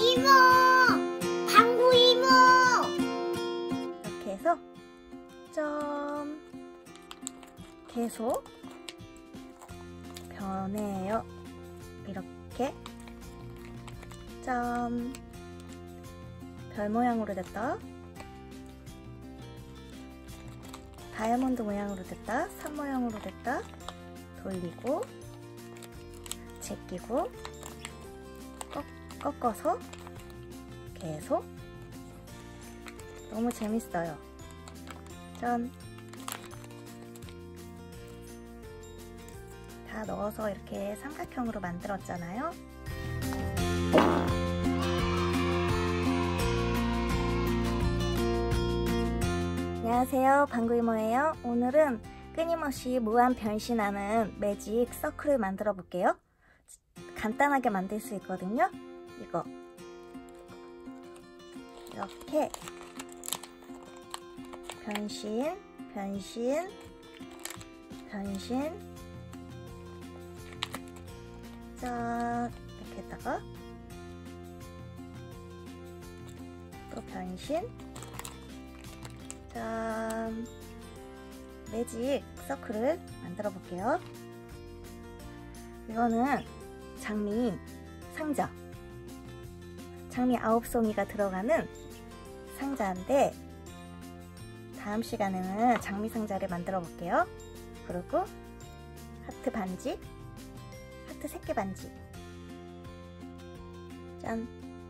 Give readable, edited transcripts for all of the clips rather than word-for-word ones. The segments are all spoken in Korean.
이모! 방구 이모! 이렇게 해서 점 계속 변해요. 이렇게 점 별 모양으로 됐다. 다이아몬드 모양으로 됐다. 산 모양으로 됐다. 돌리고 제끼고 꺾어서 계속. 너무 재밌어요. 짠! 다 넣어서 이렇게 삼각형으로 만들었잖아요. 안녕하세요, 방구 이모예요. 오늘은 끊임없이 무한 변신하는 매직 서클을 만들어 볼게요. 간단하게 만들 수 있거든요. 이거 이렇게 변신, 변신, 변신. 짠! 이렇게 했다가 또 변신. 짠! 매직 서클을 만들어 볼게요. 이거는 장미 상자, 장미 9송이가 들어가는 상자인데, 다음 시간에는 장미 상자를 만들어 볼게요. 그리고 하트 반지, 하트 3개 반지. 짠!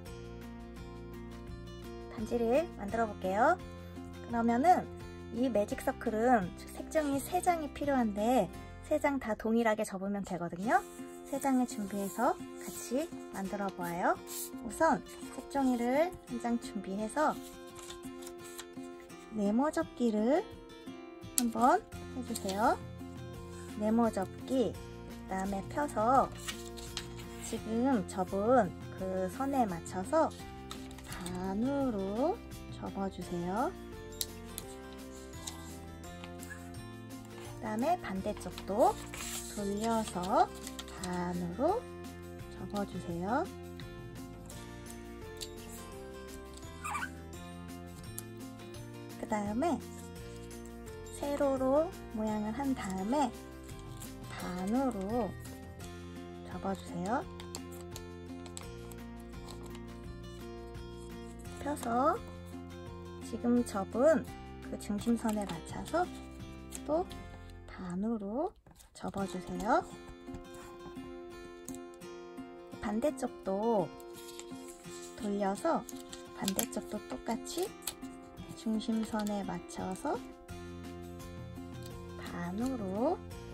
반지를 만들어 볼게요. 그러면은 이 매직 서클은 색종이 3장이 필요한데 3장 다 동일하게 접으면 되거든요. 3장을 준비해서 같이 만들어 보아요. 우선 색종이를 한 장 준비해서 네모 접기를 한번 해주세요. 네모 접기, 그 다음에 펴서 지금 접은 그 선에 맞춰서 반으로 접어주세요. 그 다음에 반대쪽도 돌려서 반으로 접어주세요. 그 다음에 세로로 모양을 한 다음에 반으로 접어주세요. 펴서 지금 접은 그 중심선에 맞춰서 또 반으로 접어주세요. 반대쪽도 돌려서 반대쪽도 똑같이 중심선에 맞춰서 반으로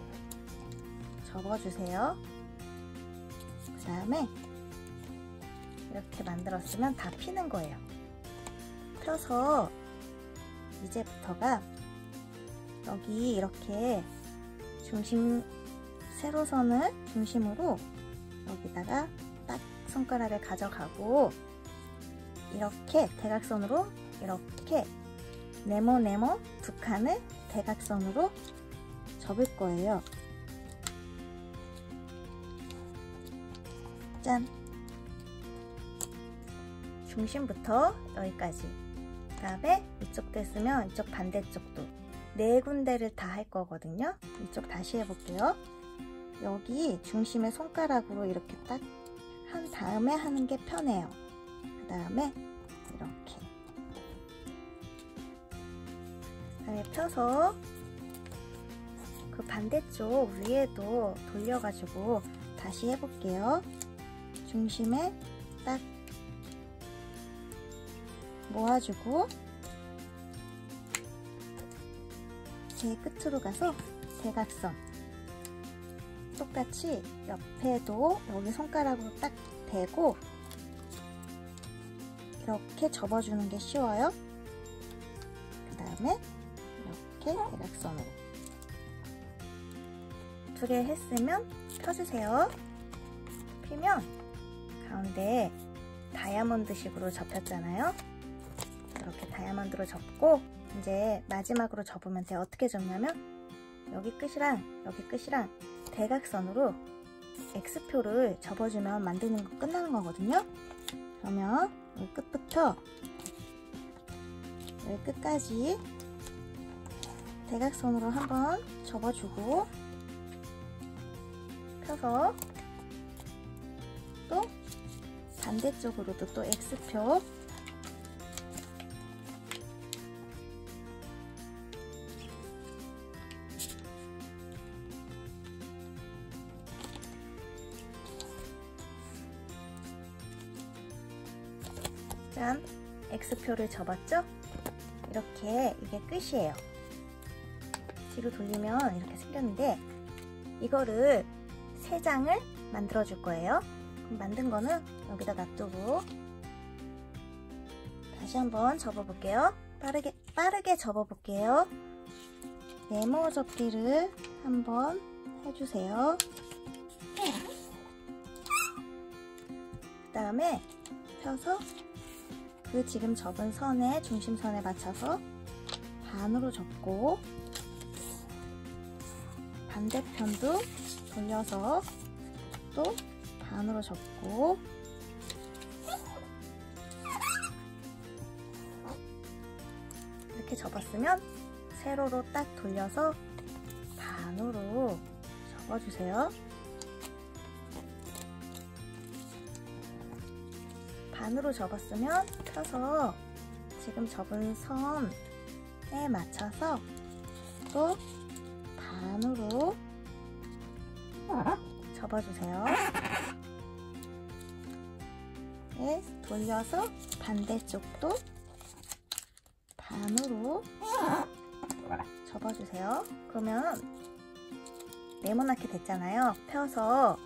접어주세요. 그 다음에 이렇게 만들었으면 다 피는 거예요. 펴서 이제부터가 여기 이렇게 중심 세로선을 중심으로 여기다가 딱 손가락을 가져가고 이렇게 대각선으로 이렇게 네모네모 두 칸을 대각선으로 접을 거예요. 짠! 중심부터 여기까지. 그 다음에 이쪽 됐으면 이쪽 반대쪽도 4군데를 다 할 거거든요. 이쪽 다시 해볼게요. 여기 중심에 손가락으로 이렇게 딱 한 다음에 하는 게 편해요. 그 다음에 이렇게. 그다음에 펴서 그 반대쪽 위에도 돌려가지고 다시 해볼게요. 중심에 딱 모아주고 제일 끝으로 가서 대각선 똑같이 옆에도 여기 손가락으로 딱 대고 이렇게 접어주는 게 쉬워요. 그 다음에 이렇게 대각선으로 2개 했으면 펴주세요. 피면 가운데 다이아몬드식으로 접혔잖아요. 이렇게 다이아몬드로 접고 이제 마지막으로 접으면 돼요. 어떻게 접냐면 여기 끝이랑 여기 끝이랑 대각선으로 X표를 접어주면 만드는 거 끝나는 거거든요. 그러면 여기 끝부터 여기 끝까지 대각선으로 한번 접어주고 펴서 또 반대쪽으로도 또 X표 짠! X표를 접었죠? 이렇게 이게 끝이에요. 뒤로 돌리면 이렇게 생겼는데 이거를 3장을 만들어 줄 거예요. 그럼 만든 거는 여기다 놔두고 다시 한번 접어 볼게요. 빠르게 접어 볼게요. 네모 접기를 한번 해주세요. 그 다음에 펴서 그 지금 접은 선에 중심선에 맞춰서 반으로 접고 반대편도 돌려서 또 반으로 접고 이렇게 접었으면 세로로 딱 돌려서 반으로 접어주세요. 반으로 접었으면 펴서 지금 접은 선에 맞춰서 또 반으로 접어주세요. 네, 돌려서 반대쪽도 반으로 접어주세요. 그러면 네모나게 됐잖아요. 펴서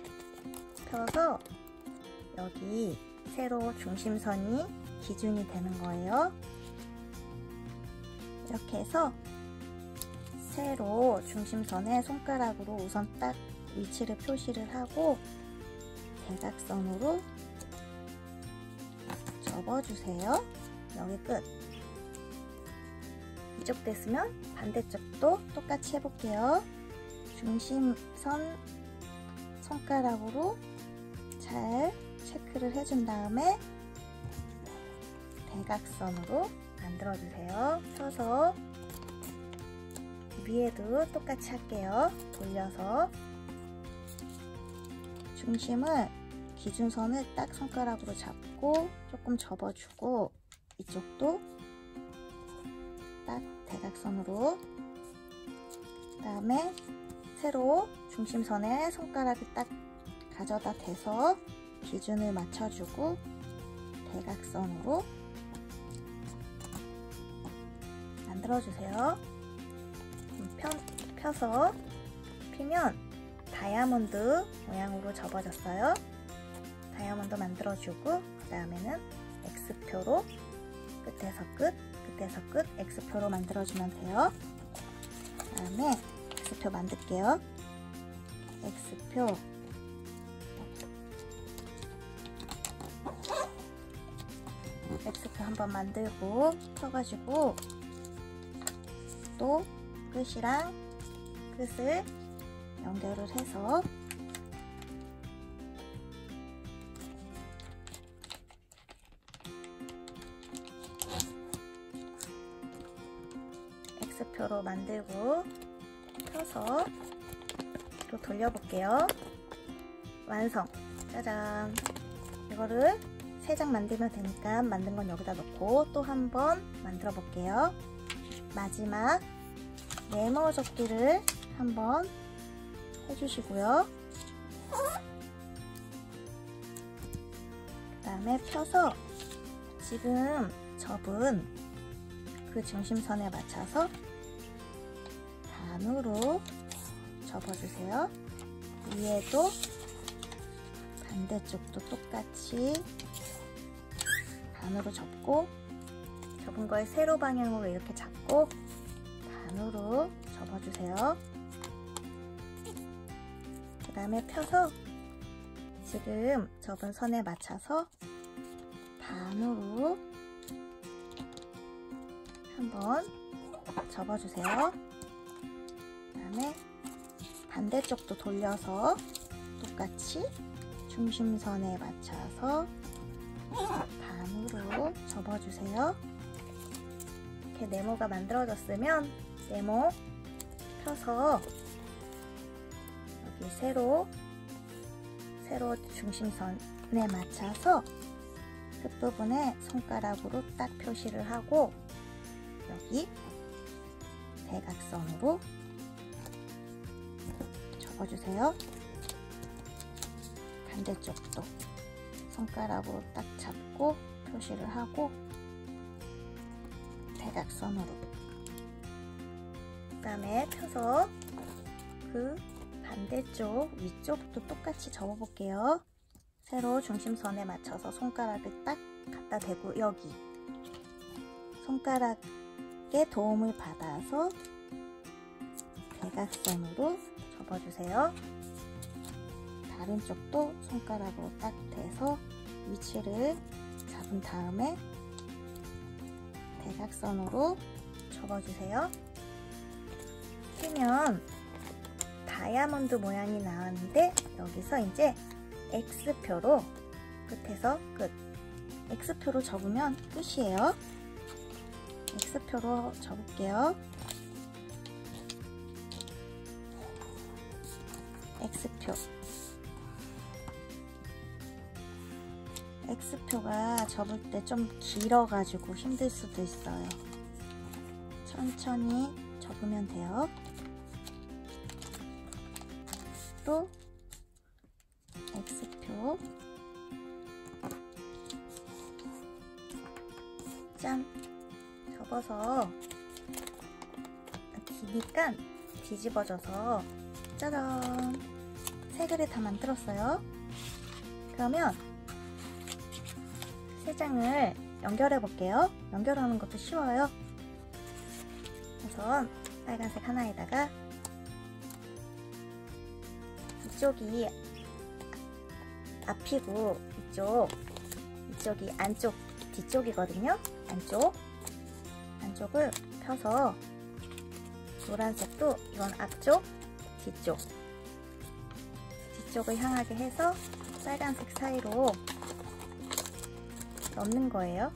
여기 세로 중심선이 기준이 되는 거예요. 이렇게 해서 세로 중심선에 손가락으로 우선 딱 위치를 표시를 하고 대각선으로 접어주세요. 여기 끝. 이쪽 됐으면 반대쪽도 똑같이 해볼게요. 중심선 손가락으로 잘 체크를 해준 다음에 대각선으로 만들어주세요. 펴서 위에도 똑같이 할게요. 돌려서 중심을 기준선을 딱 손가락으로 잡고 조금 접어주고 이쪽도 딱 대각선으로 그 다음에 세로 중심선에 손가락을 딱 가져다 대서 기준을 맞춰주고 대각선으로 만들어주세요. 펴서 피면 다이아몬드 모양으로 접어졌어요. 다이아몬드 만들어주고 그 다음에는 X표로 끝에서 끝 X표로 만들어주면 돼요. 그 다음에 X표 만들게요. X표 한번 만들고 펴가지고 또 끝이랑 끝을 연결을 해서 X표로 만들고 펴서 또 돌려볼게요. 완성! 짜잔! 이거를 3장 만들면 되니까 만든 건 여기다 넣고 또 한 번 만들어 볼게요. 마지막 네모 접기를 한번 해주시고요. 그 다음에 펴서 지금 접은 그 중심선에 맞춰서 반으로 접어주세요. 위에도 반대쪽도 똑같이 반으로 접고 접은 거에 세로 방향으로 이렇게 잡고 반으로 접어주세요. 그 다음에 펴서 지금 접은 선에 맞춰서 반으로 한번 접어주세요. 그 다음에 반대쪽도 돌려서 똑같이 중심선에 맞춰서 반으로 접어주세요. 이렇게 네모가 만들어졌으면 네모 펴서 여기 세로 중심선에 맞춰서 끝부분에 손가락으로 딱 표시를 하고 여기 대각선으로 접어주세요. 반대쪽도 손가락으로 딱 잡고 표시를 하고 대각선으로, 그 다음에 펴서 그 반대쪽 위쪽도 똑같이 접어 볼게요. 세로 중심선에 맞춰서 손가락을 딱 갖다 대고 여기 손가락의 도움을 받아서 대각선으로 접어주세요. 다른 쪽도 손가락으로 딱 대서 위치를 잡은 다음에 대각선으로 접어주세요. 펴면 다이아몬드 모양이 나왔는데 여기서 이제 X표로 끝에서 끝, X표로 접으면 끝이에요. X표로 접을게요. X표가 접을 때 좀 길어가지고 힘들 수도 있어요. 천천히 접으면 돼요. 또 X표 짠! 접어서 기니까 뒤집어져서 짜잔! 세 그릇 다 만들었어요. 그러면 세 장을 연결해 볼게요. 연결하는 것도 쉬워요. 우선 빨간색 하나에다가 이쪽이 앞이고 이쪽이 안쪽 뒤쪽이거든요. 안쪽을 펴서 노란색도 이건 앞쪽 뒤쪽을 향하게 해서 빨간색 사이로 넣는 거예요.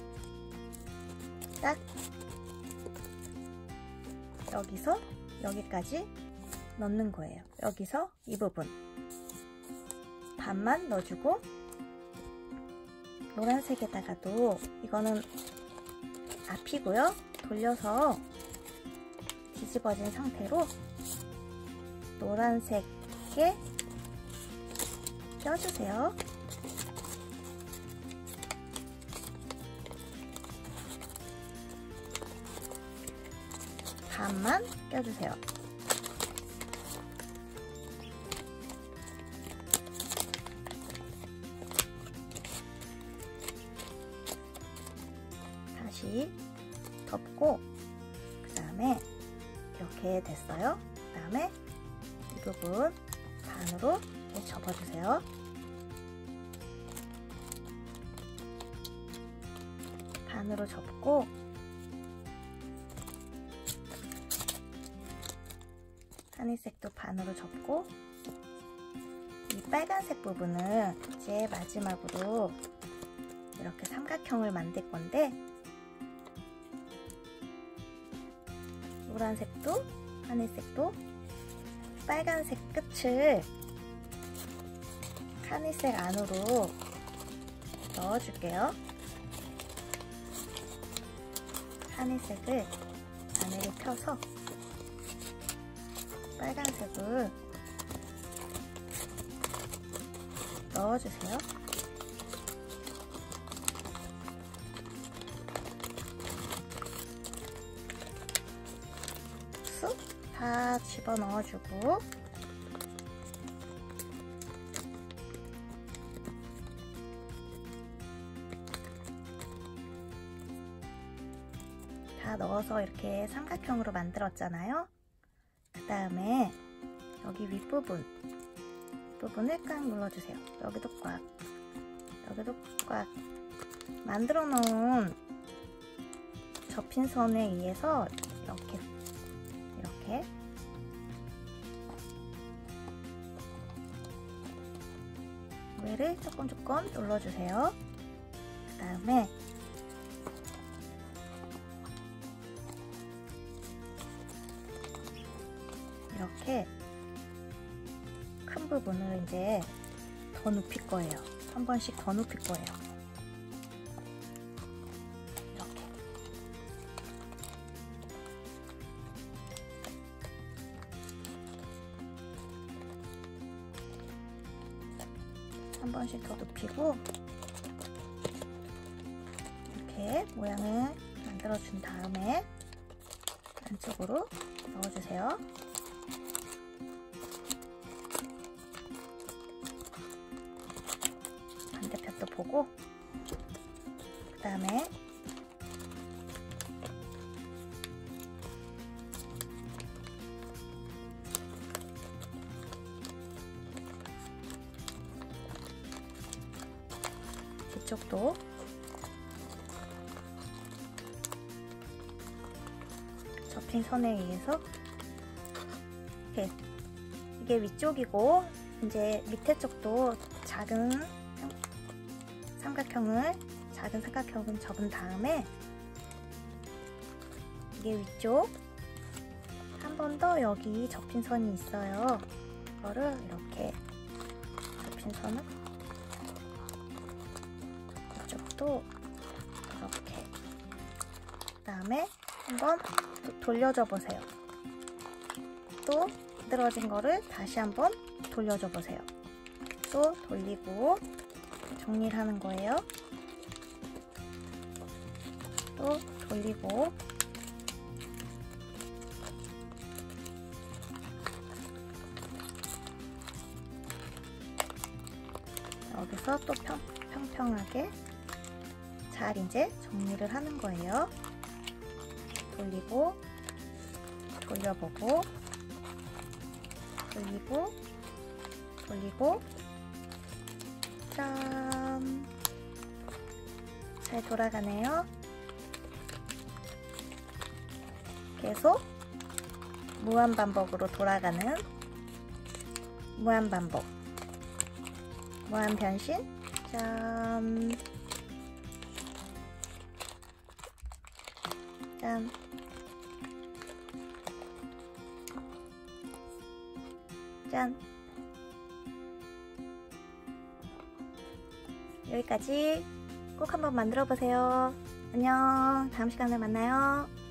딱 여기서 여기까지 넣는 거예요. 여기서 이 부분 반만 넣어주고, 노란색에다가도 이거는 앞이고요. 돌려서 뒤집어진 상태로 노란색에 껴주세요. 반만 껴주세요. 다시 덮고 그 다음에 이렇게 됐어요. 그 다음에 이 부분 반으로 이렇게 접어주세요. 반으로 접고 하늘색도 반으로 접고, 이 빨간색 부분은 이제 마지막으로 이렇게 삼각형을 만들 건데, 노란색도 하늘색도 빨간색 끝을 하늘색 안으로 넣어줄게요. 하늘색을 안으로 펴서 빨간색을 넣어주세요. 쑥 다 집어넣어주고, 다 넣어서 이렇게 삼각형으로 만들었잖아요. 그 다음에 여기 윗부분을 꽉 눌러주세요. 여기도 꽉 만들어 놓은 접힌 선에 의해서 이렇게 위를 조금 눌러주세요. 그 다음에 이렇게 큰 부분을 이제 더 눕힐 거예요. 한 번씩 더 눕힐 거예요. 이렇게. 한 번씩 더 눕히고 이렇게 모양을 만들어 준 다음에 안쪽으로 넣어주세요. 반대편도 보고 그 다음에 이쪽도 접힌 선에 의해서 이렇게 이게 위쪽이고 이제 밑에 쪽도 작은 삼각형을 접은 다음에 이게 위쪽 한 번 더 여기 접힌 선이 있어요. 이거를 이렇게 접힌 선을 이쪽도 이렇게 그 다음에 한번 돌려줘 보세요. 또 만들어진 거를 다시 한번 돌려줘 보세요. 또 돌리고 정리를 하는 거예요. 또 돌리고 여기서 또 평평하게 잘 이제 정리를 하는 거예요. 돌리고 돌려보고 돌리고 돌리고 짠! 잘 돌아가네요. 계속 무한반복으로 돌아가는 무한반복 무한변신 짠! 짠! 짠! 여기까지 꼭 한번 만들어 보세요. 안녕. 다음 시간에 만나요.